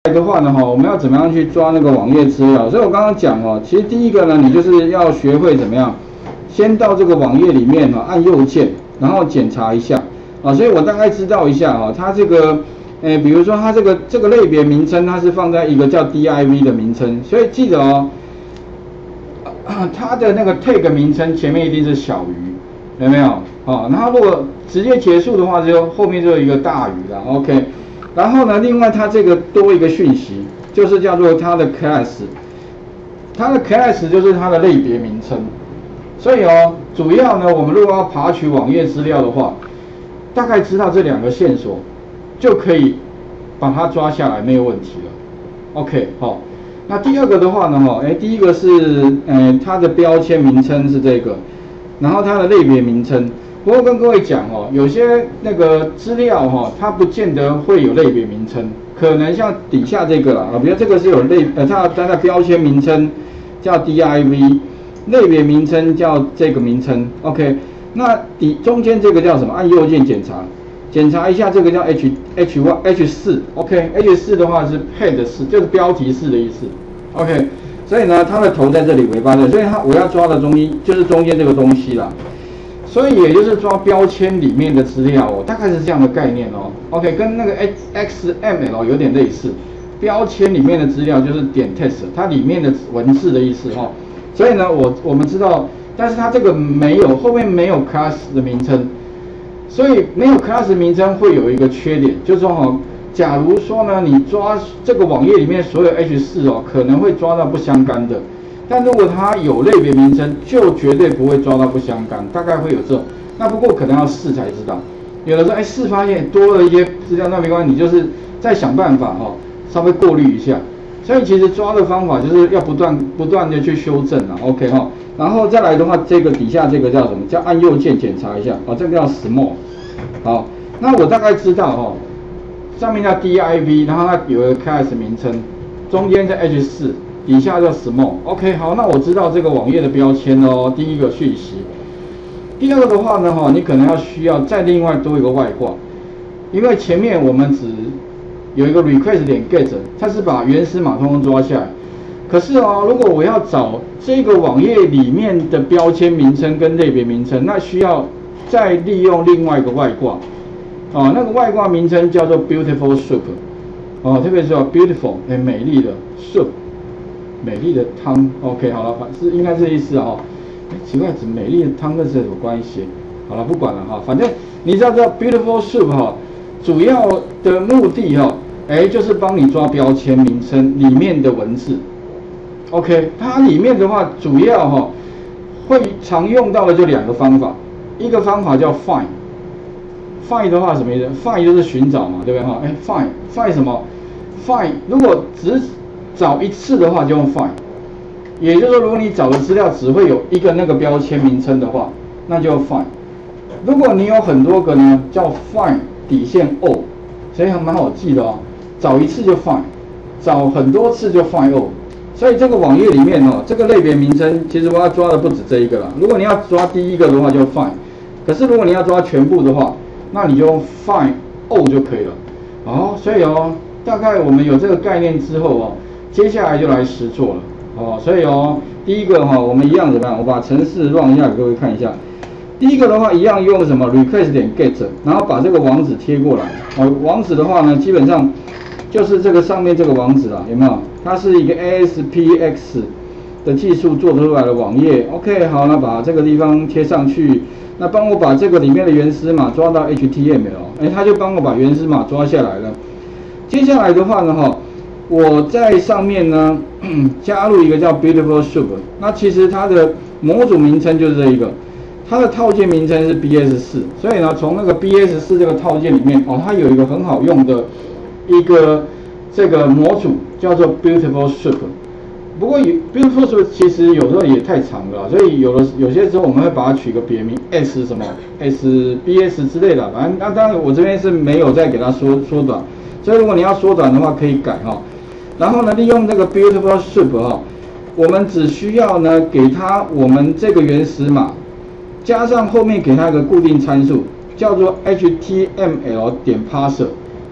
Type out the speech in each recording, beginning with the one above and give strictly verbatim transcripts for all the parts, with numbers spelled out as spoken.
的话呢，哈，我们要怎么样去抓那个网页资料？所以我刚刚讲哦，其实第一个呢，你就是要学会怎么样，先到这个网页里面哈，按右键，然后检查一下啊。所以我大概知道一下哈，它这个，诶，比如说它这个这个类别名称，它是放在一个叫 D I V 的名称，所以记得哦，它的那个 tag 名称前面一定是小于，有没有？好，然后如果直接结束的话，就后面就有一个大于了 ，OK。然后呢，另外它这个多一个讯息，就是叫做它的 class， 它的 class 就是它的类别名称。所以哦，主要呢，我们如果要爬取网页资料的话，大概知道这两个线索，就可以把它抓下来，没有问题了。OK， 好。那第二个的话呢，哈，哎，第一个是，呃，它的标签名称是这个，然后它的类别名称。不过跟各位讲哦，有些那个资料哈，它不见得会有类别名称，可能像底下这个啦，啊，比如这个是有类，呃，它它的标签名称叫 D I V， 类别名称叫这个名称 ，OK。那底中间这个叫什么？按右键检查，检查一下这个叫 H H one H 四 ，OK， H 四的话是 head 四，就是标题式的意思 ，OK。所以呢，它的头在这里，尾巴在，所以它我要抓的中间就是中间这个东西啦。所以也就是抓标签里面的资料哦，大概是这样的概念哦。OK， 跟那个 X M L 有点类似，标签里面的资料就是点 text， 它里面的文字的意思哦。所以呢，我我们知道，但是它这个没有后面没有 class 的名称，所以没有 class 名称会有一个缺点，就是说哦，假如说呢，你抓这个网页里面所有 H 四哦，可能会抓到不相干的。但如果它有类别名称，就绝对不会抓到不相干，大概会有这种。那不过可能要试才知道。有的时候哎试发现多了一些资料，那没关系，你就是再想办法哈、哦，稍微过滤一下。所以其实抓的方法就是要不断不断的去修正啊 ，OK 哈、哦。然后再来的话，这个底下这个叫什么？叫按右键检查一下啊、哦，这个叫 small。好，那我大概知道哈、哦，上面叫 D I V， 然后它有一个 class 名称，中间在 H 四。底下叫 small，OK， 好，那我知道这个网页的标签哦，第一个讯息。第二个的话呢，哈，你可能要需要再另外多一个外挂，因为前面我们只有一个 request 点 get， 它是把原始码通通抓下来。可是哦，如果我要找这个网页里面的标签名称跟类别名称，那需要再利用另外一个外挂，哦，那个外挂名称叫做 beautiful soup， 哦，特别是 beautiful， 很美丽的 soup。美丽的汤 ，OK， 好了，反是应该这意思啊、哦。奇怪，美丽的汤跟这有什么关系？好了，不管了哈，反正你知道这 beautiful soup 哈，主要的目的哈，哎，就是帮你抓标签名称里面的文字。OK， 它里面的话，主要哈会常用到的就两个方法，一个方法叫 find，find 的话什么意思 ？find 就是寻找嘛，对不对哈？哎 ，find find 什么 ？find 如果只找一次的话就用 find， 也就是说，如果你找的资料只会有一个那个标签名称的话，那就 find。如果你有很多个呢，叫 find 底线 all， 所以还蛮好记的哦。找一次就 find， 找很多次就 find all。所以这个网页里面哦，这个类别名称其实我要抓的不止这一个啦。如果你要抓第一个的话就 find， 可是如果你要抓全部的话，那你就用 find all 就可以了。哦，所以哦，大概我们有这个概念之后哦。接下来就来实作了哦，所以哦，第一个哈、哦，我们一样怎么样？我把程式 run 一下给各位看一下。第一个的话，一样用什么 request 点 get， 然后把这个网址贴过来。哦，网址的话呢，基本上就是这个上面这个网址啦，有没有？它是一个 A S P X 的技术做出来的网页。OK， 好，那把这个地方贴上去。那帮我把这个里面的原始码抓到 H T M L， 哎，它就帮我把原始码抓下来了。接下来的话呢，哈。我在上面呢加入一个叫 Beautiful Soup， 那其实它的模组名称就是这一个，它的套件名称是 B S 四， 所以呢从那个 B S 四 这个套件里面哦，它有一个很好用的一个这个模组叫做 Beautiful Soup。不过 Beautiful Soup 其实有时候也太长了，所以有的有些时候我们会把它取个别名 S 什么 S B S 之类的，反正那当然我这边是没有再给它缩缩短，所以如果你要缩短的话可以改哈、哦。然后呢，利用这个 Beautiful Soup 哈、哦，我们只需要呢给它我们这个原始码，加上后面给它一个固定参数，叫做 H T M L 点 parser。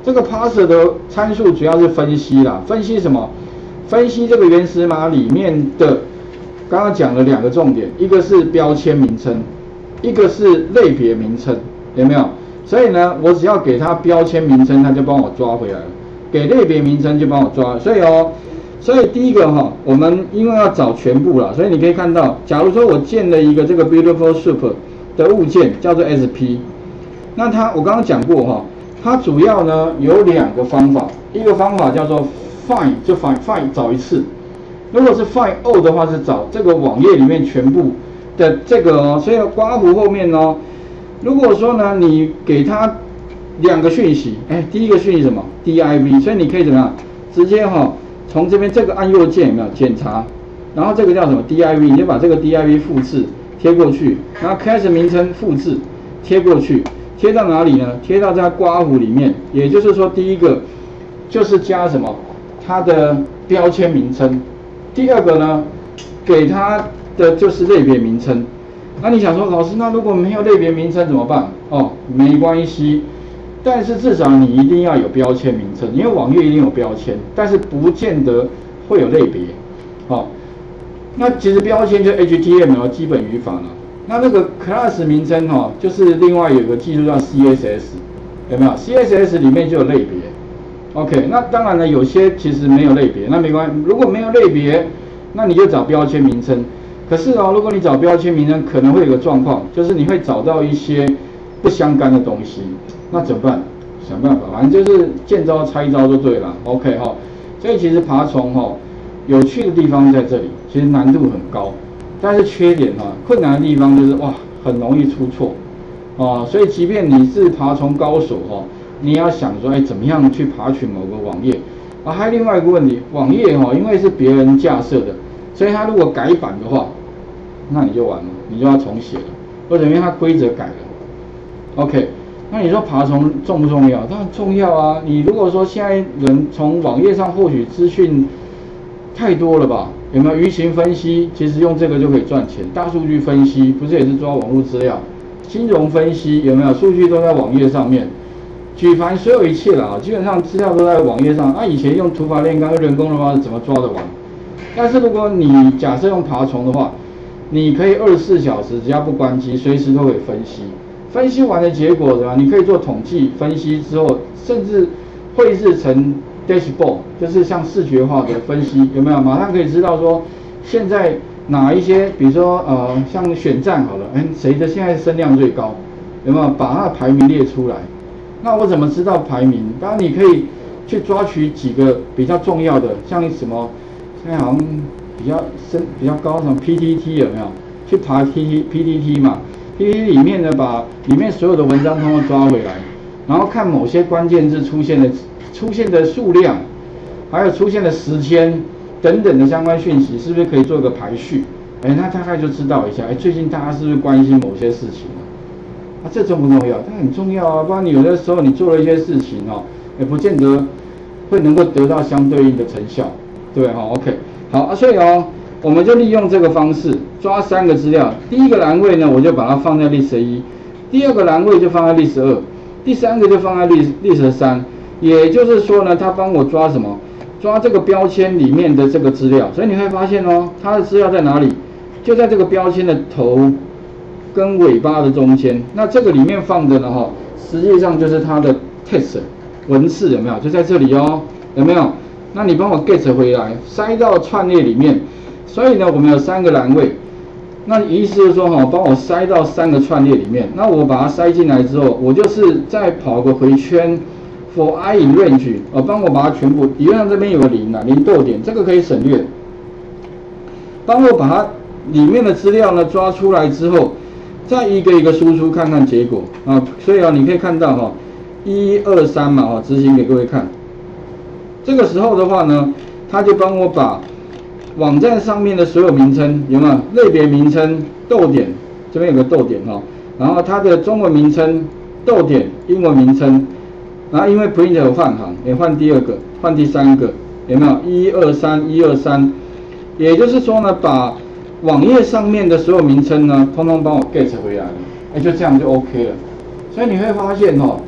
这个 parser 的参数主要是分析啦，分析什么？分析这个原始码里面的，刚刚讲了两个重点，一个是标签名称，一个是类别名称，有没有？所以呢，我只要给它标签名称，它就帮我抓回来了；给类别名称就帮我抓。所以哦，所以第一个哈、哦，我们因为要找全部啦，所以你可以看到，假如说我建了一个这个 Beautiful Soup 的物件叫做 S P， 那它我刚刚讲过哈、哦，它主要呢有两个方法，一个方法叫做 Find 就 Find Find 找一次，如果是 Find All 的话是找这个网页里面全部的这个哦，所以刮胡后面哦。如果说呢，你给它两个讯息，哎，第一个讯息什么 ？div， 所以你可以怎么样？直接哈、哦，从这边这个按右键有没有检查？然后这个叫什么 div， 你就把这个 div 复制贴过去，然后 class 名称复制贴过去，贴到哪里呢？贴到这个刮胡里面。也就是说，第一个就是加什么？它的标签名称。第二个呢，给它的就是类别名称。那你想说，老师，那如果没有类别名称怎么办？哦，没关系，但是至少你一定要有标签名称，因为网页一定有标签，但是不见得会有类别。哦，那其实标签就 H T M L 基本语法了。那那个 class 名称哈、哦，就是另外有个技术叫 C S S， 有没有 ？C S S 里面就有类别。OK， 那当然了，有些其实没有类别，那没关系。如果没有类别，那你就找标签名称。可是哦，如果你找标签名称，可能会有个状况，就是你会找到一些不相干的东西，那怎么办？想办法，反正就是见招拆招就对了。OK 哈、哦，所以其实爬虫哈、哦，有趣的地方在这里，其实难度很高，但是缺点哈、啊，困难的地方就是哇，很容易出错啊。所以即便你是爬虫高手哈、哦，你也要想说，哎，怎么样去爬取某个网页啊？还有另外一个问题，网页哈、哦，因为是别人架设的。所以它如果改版的话，那你就完了，你就要重写了，或者因为它规则改了。OK， 那你说爬虫重不重要？当然重要啊！你如果说现在人从网页上获取资讯太多了吧？有没有舆情分析？其实用这个就可以赚钱。大数据分析不是也是抓网络资料？金融分析有没有？数据都在网页上面。举凡所有一切啦，基本上资料都在网页上。啊，以前用土法炼钢、用人工的方式怎么抓得完？但是如果你假设用爬虫的话，你可以二十四小时只要不关机，随时都可以分析。分析完的结果对吧？你可以做统计分析之后，甚至绘制成 dashboard， 就是像视觉化的分析，有没有？马上可以知道说现在哪一些，比如说呃像选战好了，哎谁的现在声量最高，有没有？把它的排名列出来。那我怎么知道排名？当然你可以去抓取几个比较重要的，像什么。现在好像比较深、比较高，什么 P T T 有没有？去爬 P T P T T 嘛 ，P T T 里面呢，把里面所有的文章通通抓回来，然后看某些关键字出现的出现的数量，还有出现的时间等等的相关讯息，是不是可以做一个排序？哎，那大概就知道一下，哎，最近大家是不是关心某些事情啊？啊，这重不重要？它很重要啊，不然你有的时候你做了一些事情哦，也不见得会能够得到相对应的成效。对哈 ，OK， 好啊，所以哦，我们就利用这个方式抓三个资料。第一个栏位呢，我就把它放在 list 一；第二个栏位就放在 list 二；第三个就放在 list list 三。也就是说呢，它帮我抓什么？抓这个标签里面的这个资料。所以你会发现哦，它的资料在哪里？就在这个标签的头跟尾巴的中间。那这个里面放的呢，哈，实际上就是它的 text 文字有没有？就在这里哦，有没有？那你帮我 get 回来，塞到串列里面。所以呢，我们有三个栏位。那意思就是说，哈，帮我塞到三个串列里面。那我把它塞进来之后，我就是再跑个回圈 ，for I in range， 呃，帮我把它全部，理论上这边有个零啊，零逗点，这个可以省略。帮我把它里面的资料呢抓出来之后，再一个一个输出看看结果啊。所以啊，你可以看到哈，一二三嘛，哈，执行给各位看。这个时候的话呢，他就帮我把网站上面的所有名称有没有类别名称逗点，这边有个逗点哈，然后它的中文名称逗点英文名称，然后因为 print 有换行，也换第二个，换第三个，有没有一二三一二三？也就是说呢，把网页上面的所有名称呢，通通帮我 get 回来了，哎，就这样就 OK 了。所以你会发现哈、哦。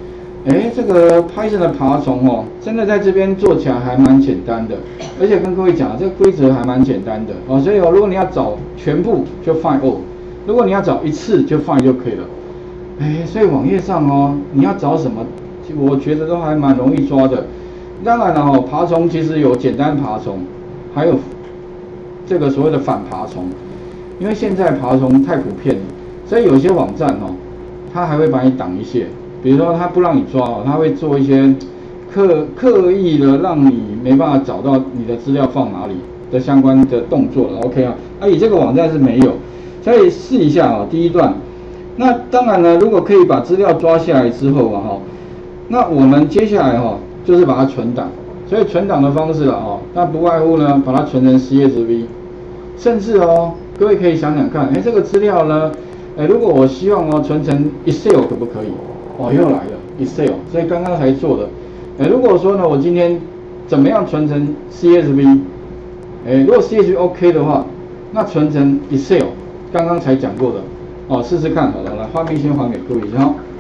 哎，这个 Python 的爬虫哦，真的在这边做起来还蛮简单的，而且跟各位讲，这个规则还蛮简单的哦。所以哦，如果你要找全部就 find all， 如果你要找一次就 find 就可以了。哎，所以网页上哦，你要找什么，我觉得都还蛮容易抓的。当然了哦，爬虫其实有简单爬虫，还有这个所谓的反爬虫。因为现在爬虫太普遍了，所以有些网站哦，它还会把你挡一些，比如说它不让你抓哦，它会做一些刻刻意的让你没办法找到你的资料放哪里的相关的动作了。OK 啊，而且这个网站是没有，所以试一下啊，第一段。那当然呢，如果可以把资料抓下来之后啊哈，那我们接下来哈就是把它存档，所以存档的方式了哦，那不外乎呢把它存成 C S V， 甚至哦。各位可以想想看，哎，这个资料呢，哎，如果我希望哦存成 Excel 可不可以？哦，又来了 Excel， 所以刚刚才做的。哎，如果说呢，我今天怎么样存成 C S V？ 哎，如果 C S V OK 的话，那存成 Excel， 刚刚才讲过的，哦，试试看好了，来，画面先还给各位一下。